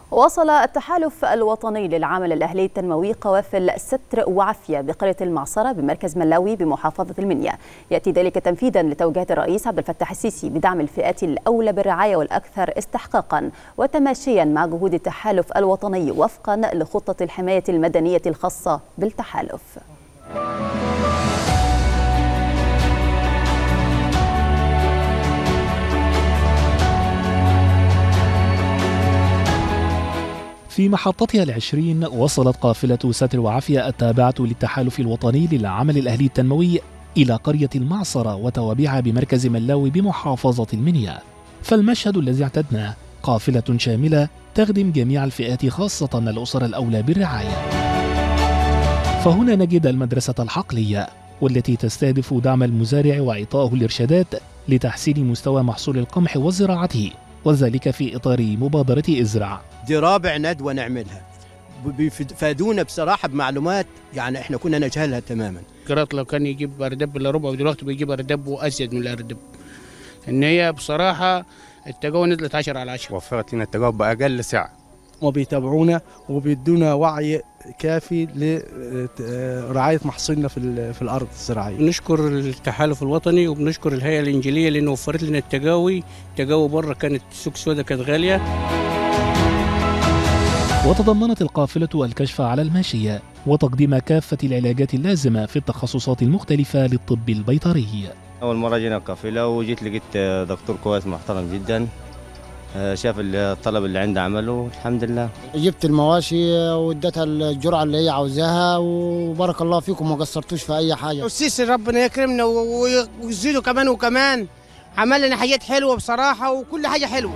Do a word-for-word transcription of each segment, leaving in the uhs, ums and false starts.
وصل التحالف الوطني للعمل الأهلي التنموي قوافل ستر وعافية بقرية المعصرة بمركز ملاوي بمحافظة المنيا. يأتي ذلك تنفيذا لتوجيهات الرئيس عبد الفتاح السيسي بدعم الفئات الأولى بالرعاية والأكثر استحقاقا، وتماشيا مع جهود التحالف الوطني وفقا لخطة الحماية المدنية الخاصة بالتحالف. في محطتها العشرين وصلت قافلة ستر وعافية التابعة للتحالف الوطني للعمل الأهلي التنموي إلى قرية المعصرة وتوابعها بمركز ملاوي بمحافظة المنيا. فالمشهد الذي اعتدناه قافلة شاملة تخدم جميع الفئات خاصة الأسر الأولى بالرعاية. فهنا نجد المدرسة الحقلية والتي تستهدف دعم المزارع وإعطائه الإرشادات لتحسين مستوى محصول القمح وزراعته، وذلك في إطار مبادرة ازرع. دي رابع ندوة نعملها، بيفادونا بصراحة بمعلومات يعني احنا كنا نجهلها تماما. قرأت لو كان يجيب أردب إلا ربع ودلوقتي بيجيب أردب وأزيد من الأردب. إن هي بصراحة التجاوب نزلت عشرة على عشرة. وفرت لنا التجاوب بأقل سعر. وبيتابعونا وبيدونا وعي كافي لرعاية محصولنا في في الأرض الزراعية. بنشكر التحالف الوطني وبنشكر الهيئة الإنجيلية لأنه وفرت لنا التجاوي، التجاوي بره كانت سوق سودا كانت غالية. وتضمنت القافلة الكشف على الماشية وتقديم كافة العلاجات اللازمة في التخصصات المختلفة للطب البيطري. أول مرة جينا القافلة وجيت لقيت دكتور كويس محترم جدا، شاف الطلب اللي عنده عمله الحمد لله. جبت المواشي واديتها الجرعة اللي هي عاوزاها وبارك الله فيكم ما قصرتوش في أي حاجة. والسيسي ربنا يكرمنا ويزيدوا كمان وكمان، عمل لنا حاجات حلوة بصراحة وكل حاجة حلوة.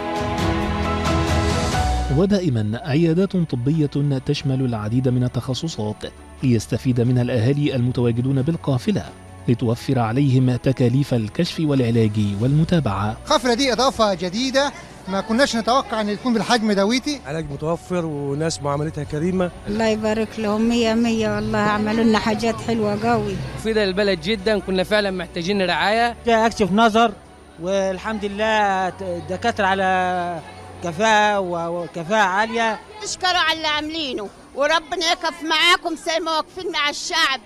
ودائما عيادات طبية تشمل العديد من التخصصات ليستفيد منها الأهالي المتواجدون بالقافلة لتوفر عليهم تكاليف الكشف والعلاج والمتابعة. القافلة دي إضافة جديدة ما كناش نتوقع أن يكون بالحجم دويتي. علاج متوفر وناس معاملتها كريمة. الله يبارك لهم مية مية والله، عملوا لنا حاجات حلوة قوي. مفيدة للبلد جدا، كنا فعلا محتاجين رعاية. جاء أكشف نظر والحمد لله الدكاترة على كفاءة وكفاءة عالية. اشكروا على اللي عاملينه وربنا يكف معاكم زي ما واقفين مع الشعب.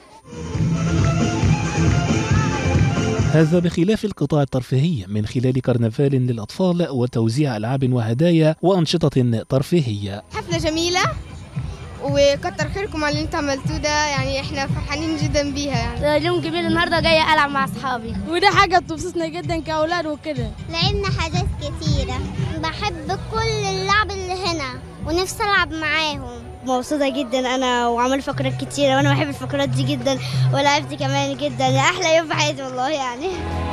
هذا بخلاف القطاع الترفيهي من خلال كرنفال للأطفال وتوزيع ألعاب وهدايا وأنشطة ترفيهية. حفلة جميلة وكتر خيركم على اللي انتم عملتوه ده، يعني احنا فرحانين جدا بيها. يعني يوم جميل النهارده جايه العب مع اصحابي وده حاجه بتبسطنا جدا كاولاد وكده. لعبنا حاجات كتيره، بحب كل اللعب اللي هنا ونفسي العب معاهم. مبسوطه جدا انا وعملوا فقرات كتيره وانا بحب الفقرات دي جدا ولعبت كمان جدا، احلى يوم في حياتي والله يعني.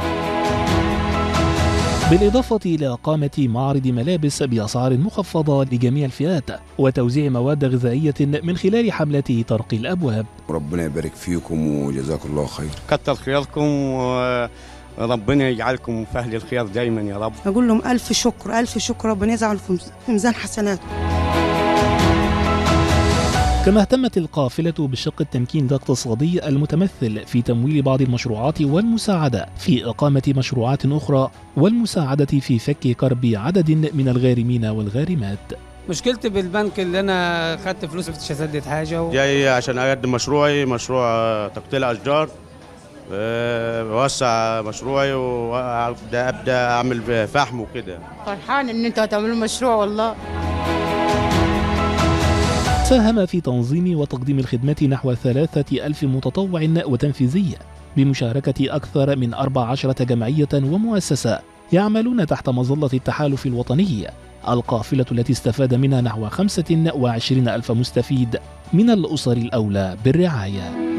بالإضافة إلى إقامة معرض ملابس بأسعار مخفضة لجميع الفئات وتوزيع مواد غذائية من خلال حملة طرق الأبواب. ربنا يبارك فيكم وجزاكم الله خير. كتر خيركم وربنا يجعلكم في أهل الخير دايما يا رب. أقول لهم ألف شكر ألف شكر، ربنا يجعل في ميزان حسناتكم. كما اهتمت القافلة بالشق التمكين الاقتصادي المتمثل في تمويل بعض المشروعات والمساعدة في إقامة مشروعات أخرى والمساعدة في فك كرب عدد من الغارمين والغارمات. مشكلتي بالبنك اللي أنا خدت فلوس مش هسدد حاجة و... جاي عشان أقدم مشروعي، مشروع تقطيع أشجار، بوسع مشروعي وأبدأ أبدأ أعمل فحم وكده. فرحان إن أنتوا هتعملوا مشروع والله. ساهم في تنظيم وتقديم الخدمات نحو ثلاثة ألف متطوع وتنفيذي بمشاركة أكثر من أربع عشرة جمعية ومؤسسة يعملون تحت مظلة التحالف الوطني. القافلة التي استفاد منها نحو خمسة وعشرين ألف مستفيد من الأسر الأولى بالرعاية.